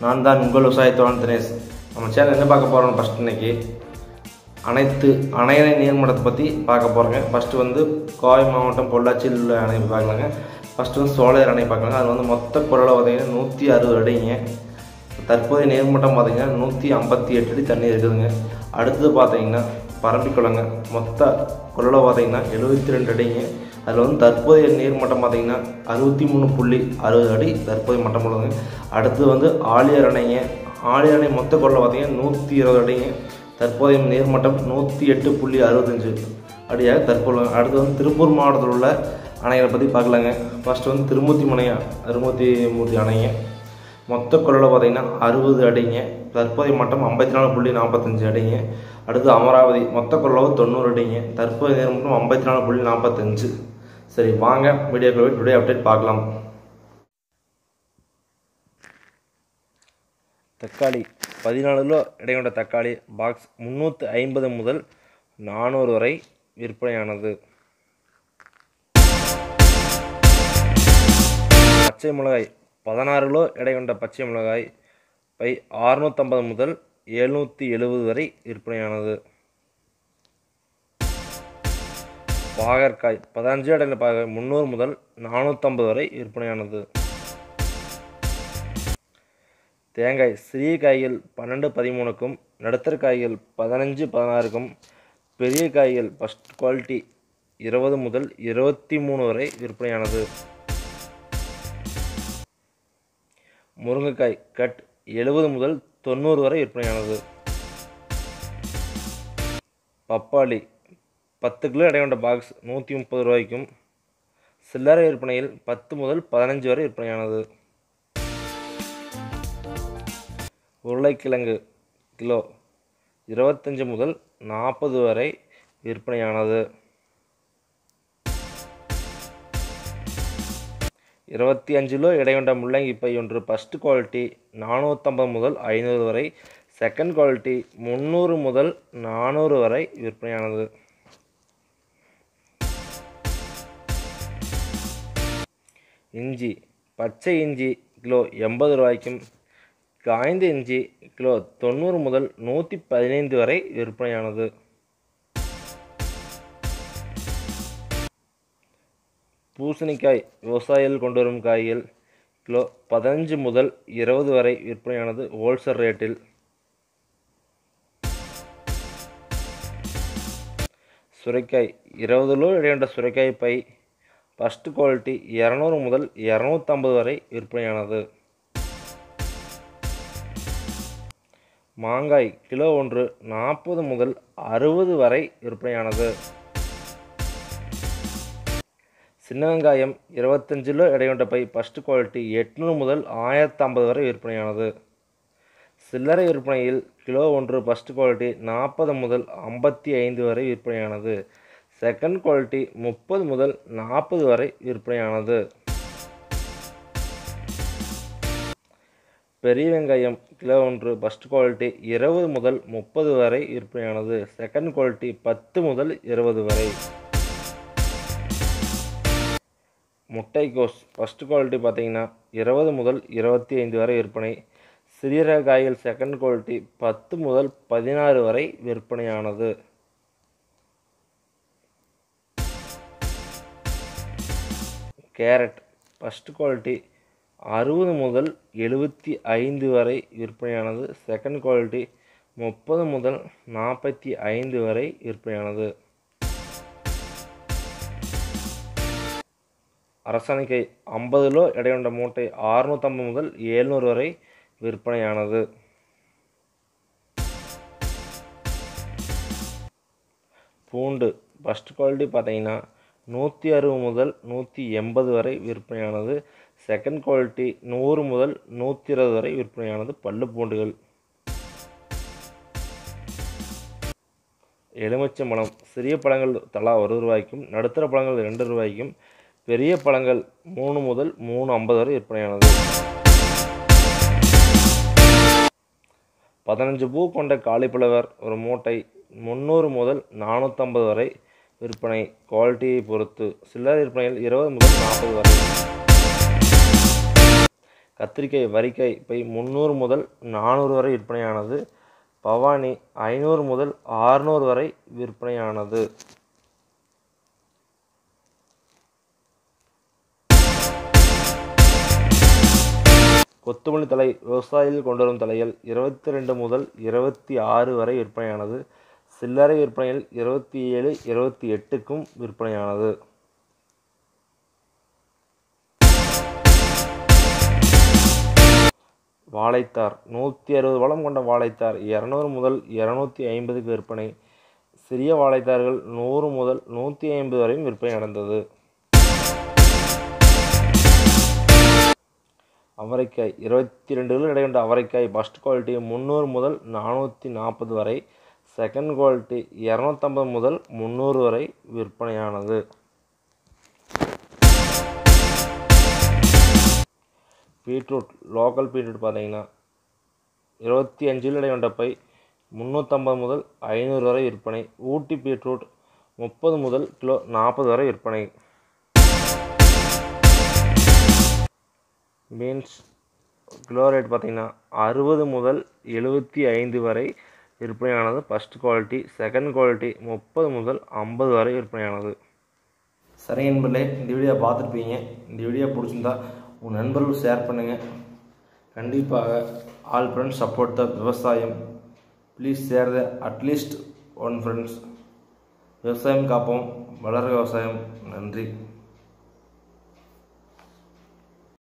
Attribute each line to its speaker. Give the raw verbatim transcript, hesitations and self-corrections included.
Speaker 1: நான் தான் உங்கள் விவசாயத்தோழன் தினேஷ். நம்ம சேனல் என்ன பார்க்க போகிறோம், ஃபஸ்ட் இன்னைக்கு அனைத்து அணையணை நீர்மட்டத்தை பற்றி பார்க்க போகிறோங்க. ஃபஸ்ட்டு வந்து கோவை மாவட்டம் பொள்ளாச்சியில் உள்ள அணை பார்க்கலாங்க. ஃபஸ்ட்டு வந்து சோலையர் அணை பார்க்கலாங்க. அது வந்து மொத்த கொள்ளளவு பார்த்திங்கன்னா நூற்றி அறுபது அடிங்க. தற்போதைய நீர்மட்டம் பார்த்திங்கன்னா நூற்றி ஐம்பத்தி எட்டு அடி தண்ணி இருக்குதுங்க. அடுத்தது பார்த்திங்கன்னா பரம்பிக்குளங்க, மொத்த கொள்ளளவு பார்த்திங்கன்னா எழுபத்தி ரெண்டு அடிங்க. அதில் வந்து தற்போதைய நீர்மட்டம் பார்த்திங்கன்னா அறுபத்தி மூணு புள்ளி அறுபது அடி தற்போதைய மட்டம் உள்ளதுங்க. அடுத்தது வந்து ஆழியார் அணைங்க. ஆழியார் அணை மொத்த கொள்ளளவு பார்த்திங்கன்னா நூற்றி இருபது அடிங்க. தற்போதைய நீர்மட்டம் நூற்றி எட்டு புள்ளி அறுபத்தஞ்சு அடியாக தற்போது. அடுத்து வந்து திருப்பூர் மாவட்டத்தில் உள்ள அணைகளை பற்றி பார்க்கலாங்க. ஃபஸ்ட்டு வந்து திருமூர்த்தி மனையா திருமூர்த்தி மூர்த்தி அணைங்க. மொத்த கொள்ளளவு பார்த்திங்கன்னா அறுபது அடிங்க. தற்போதைய மட்டம் ஐம்பத்தி நாலு புள்ளி நாற்பத்தஞ்சு அடிங்க. அடுத்து அமராவதி மொத்த கொள்ளளவு தொண்ணூறு அடிங்க. தற்போதைய நீர்மட்டம் ஐம்பத்தி நாலு புள்ளி நாற்பத்தஞ்சு. சரி, வாங்க வீடியோக்குள்ள போய் டுடே அப்டேட் பார்க்கலாம். தக்காளி பதினாலு கிலோ எடை கொண்ட தக்காளி பாக்ஸ் முந்நூற்றி ஐம்பது முதல் நானூறு வரை விற்பனையானது. பச்சை மிளகாய் பதினாறு கிலோ எடை கொண்ட பச்சை மிளகாய் பை அறுநூற்றம்பது முதல் எழுநூற்றி எழுபது வரை விற்பனையானது. பாகற்காய் பதினஞ்சு எடையில் பாகற்காய் முந்நூறு முதல் நானூற்றம்பது வரை விற்பனையானது. தேங்காய் சிறிய காய்கள் பன்னெண்டு பதிமூணுக்கும், நடுத்தர காய்கள் பதினஞ்சு பதினாறுக்கும், பெரிய காய்கள் ஃபஸ்ட் குவாலிட்டி இருபது முதல் இருபத்தி மூணு வரை விற்பனையானது. முருங்கைக்காய் கட் எழுபது முதல் தொண்ணூறு வரை விற்பனையானது. பப்பாளி பத்து கிலோ எடை கொண்ட பாக்ஸ் நூற்றி முப்பது ரூபாய்க்கும், சில்லறை விற்பனையில் பத்து முதல் பதினஞ்சு வரை விற்பனையானது. உருளைக்கிழங்கு கிலோ இருபத்தஞ்சி முதல் நாற்பது வரை விற்பனையானது. இருபத்தி அஞ்சு கிலோ எடை கொண்ட முள்ளங்கி பை ஒன்று ஃபஸ்ட் குவாலிட்டி நானூற்றம்பது முதல் ஐநூறு வரை, செகண்ட் குவாலிட்டி முந்நூறு முதல் நானூறு வரை விற்பனையானது. இஞ்சி பச்சை இஞ்சி கிலோ எண்பது ரூபாய்க்கும், காய்ந்த இஞ்சி கிலோ தொண்ணூறு முதல் நூற்றி பதினைந்து வரை விற்பனையானது. பூசணிக்காய் விவசாயிகள் கொண்டு வரும் காய்கள் கிலோ பதினஞ்சு முதல் இருபது வரை விற்பனையானது ஹோல்சேல் ரேட்டில். சுரைக்காய் இருபது கிலோ இடையண்ட சுரைக்காய் பை ஃபஸ்ட் குவாலிட்டி இரநூறு முதல் இரநூத்தம்பது வரை விற்பனையானது. மாங்காய் கிலோ ஒன்று நாற்பது முதல் அறுபது வரை விற்பனையானது. சின்ன வெங்காயம் இருபத்தஞ்சு கிலோ எடை கொண்ட பை ஃபஸ்ட் குவாலிட்டி எட்நூறு முதல் ஆயிரத்தி ஐம்பது வரை விற்பனையானது. சில்லறை விற்பனையில் கிலோ ஒன்று ஃபஸ்ட் குவாலிட்டி நாற்பது முதல் ஐம்பத்தி ஐந்து வரை விற்பனையானது. செகண்ட் குவாலிட்டி முப்பது முதல் நாற்பது வரை விற்பனையானது. பெரிய வெங்காயம் கிலோ ஒன்று ஃபஸ்ட் குவாலிட்டி இருபது முதல் முப்பது வரை விற்பனையானது. செகண்ட் குவாலிட்டி பத்து முதல் இருபது வரை. முட்டைக்கோஸ் ஃபஸ்ட் குவாலிட்டி பார்த்திங்கன்னா இருபது முதல் இருபத்தி ஐந்து வரை விற்பனை. சிறிய ரக காய்கள் செகண்ட் குவாலிட்டி பத்து முதல் பதினாறு வரை விற்பனையானது. கேரட் ஃபஸ்ட் குவாலிட்டி அறுபது முதல் எழுபத்தி ஐந்து வரை விற்பனையானது. செகண்ட் குவாலிட்டி முப்பது முதல் நாற்பத்தி ஐந்து வரை விற்பனையானது. அரசாணிக்காய் ஐம்பது கிலோ எடை கொண்ட மூட்டை அறுநூற்றம்பது முதல் எழுநூறு வரை விற்பனையானது. பூண்டு ஃபஸ்ட் குவாலிட்டி பார்த்தீங்கன்னா நூற்றி அறுபது முதல் நூற்றி எண்பது வரை விற்பனையானது. செகண்ட் குவாலிட்டி நூறு முதல் நூற்றி இருபது வரை விற்பனையானது. பல்லு பூண்டுகள். எலுமிச்சை பழம் சிறிய பழங்கள் தலா ஒரு ரூபாய்க்கும், நடுத்தர பழங்கள் ரெண்டு ரூபாய்க்கும், பெரிய பழங்கள் மூணு முதல் மூணு ஐம்பது வரை விற்பனையானது. பதினஞ்சு பூ கொண்ட காலிஃப்ளவர் ஒரு மூட்டை முந்நூறு முதல் நானூற்றம்பது வரை விற்பனை, குவாலிட்டியை பொறுத்து. சில்லறை விற்பனையில் இருபது முதல் நாற்பது வரை. கத்திரிக்காய் வரிக்காய் பை முந்நூறு முதல் நானூறு வரை விற்பனையானது. பவானி ஐநூறு முதல் ஆறுநூறு வரை விற்பனையானது. கொத்துமல்லி தழை விவசாயிகள் கொண்டு வரும் தலைகள் இருபத்தி ரெண்டு முதல் இருபத்தி ஆறு வரை விற்பனையானது. சில்லறை விற்பனையில் இருபத்தி ஏழு இருபத்தி எட்டுக்கும் விற்பனையானது. வாழைத்தார் நூற்றி அறுபது வளம் கொண்ட வாழைத்தார் இரநூறு முதல் இருநூற்றி ஐம்பதுக்கு விற்பனை. சிறிய வாழைத்தார்கள் நூறு முதல் நூற்றி ஐம்பது வரையும் விற்பனை நடந்தது. அவரைக்காய் இருபத்தி ரெண்டு கிலோ எடை கொண்ட அவரைக்காய் ஃபஸ்ட் குவாலிட்டி முந்நூறு முதல் நானூற்றி நாற்பது வரை, செகண்ட் குவாலிட்டி இரநூத்தம்பது முதல் முந்நூறு வரை விற்பனையானது. பீட்ரூட் லோக்கல் பீட்ரூட் பார்த்தீங்கன்னா இருபத்தி அஞ்சு கிலோ எடை கொண்ட பை முந்நூற்றம்பது முதல் ஐநூறு வரை விற்பனை. ஊட்டி பீட்ரூட் முப்பது முதல் கிலோ நாற்பது வரை விற்பனை. பீன்ஸ் கிலோ ரேட் பார்த்திங்கன்னா அறுபது முதல் எழுபத்தி ஐந்து வரை விற்பனையானது. ஃபஸ்ட் குவாலிட்டி செகண்ட் குவாலிட்டி முப்பது முதல் ஐம்பது வரை விற்பனையானது. சரி நண்பர்களே, இந்த வீடியோ பார்த்துருப்பீங்க. இந்த வீடியோ பிடிச்சிருந்தா உங்கள் நண்பர்கள் ஷேர் பண்ணுங்கள். கண்டிப்பாக ஆல் ஃப்ரெண்ட்ஸ் சப்போர்ட் த விவசாயம். Please share the at least one friends. விவசாயம் காப்போம், வளர விவசாயம். நன்றி.